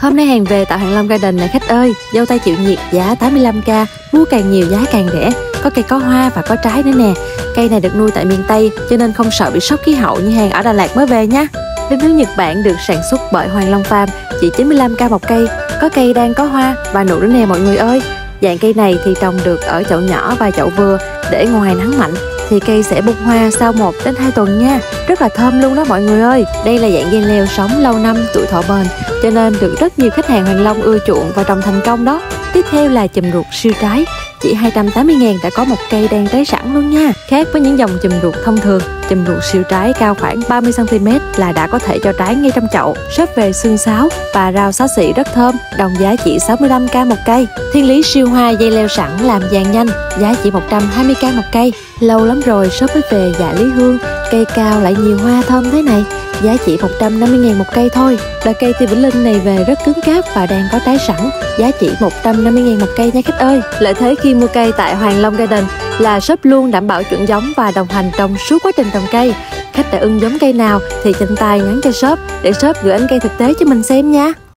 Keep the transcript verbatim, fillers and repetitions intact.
Hôm nay hàng về tại Hoàng Long Garden này khách ơi. Dâu tay chịu nhiệt giá tám mươi lăm k, mua càng nhiều giá càng rẻ. Có cây có hoa và có trái nữa nè. Cây này được nuôi tại miền Tây cho nên không sợ bị sốc khí hậu như hàng ở Đà Lạt mới về nha. Đến hướng Nhật Bản được sản xuất bởi Hoàng Long Farm, chỉ chín mươi lăm k một cây. Có cây đang có hoa và nụ nữa nè mọi người ơi. Dạng cây này thì trồng được ở chậu nhỏ và chậu vừa, để ngoài nắng mạnh thì cây sẽ bung hoa sau một đến hai tuần nha. Rất là thơm luôn đó mọi người ơi. Đây là dạng dây leo sống lâu năm, tuổi thọ bền, cho nên được rất nhiều khách hàng Hoàng Long ưa chuộng và trồng thành công đó. Tiếp theo là chùm ruột siêu trái, chỉ hai trăm tám mươi ngàn đã có một cây đang trái sẵn luôn nha. Khác với những dòng chùm ruột thông thường, chùm ruột siêu trái cao khoảng ba mươi xăng ti mét là đã có thể cho trái ngay trong chậu. Xốp về xương sáo và rau xá xị rất thơm, đồng giá chỉ sáu mươi lăm k một cây. Thiên lý siêu hoa dây leo sẵn làm vàng nhanh, giá chỉ một trăm hai mươi k một cây. Lâu lắm rồi shop mới về dạ lý hương, cây cao lại nhiều hoa thơm thế này, giá chỉ một trăm năm mươi ngàn một cây thôi. Loại cây tiêu Vĩnh Linh này về rất cứng cáp và đang có trái sẵn, giá chỉ một trăm năm mươi ngàn một cây nha khách ơi. Lợi thế khi mua cây tại Hoàng Long Garden là shop luôn đảm bảo chuẩn giống và đồng hành trong suốt quá trình trồng cây. Khách đã ưng giống cây nào thì nhanh tay nhắn cho shop để shop gửi ảnh cây thực tế cho mình xem nha.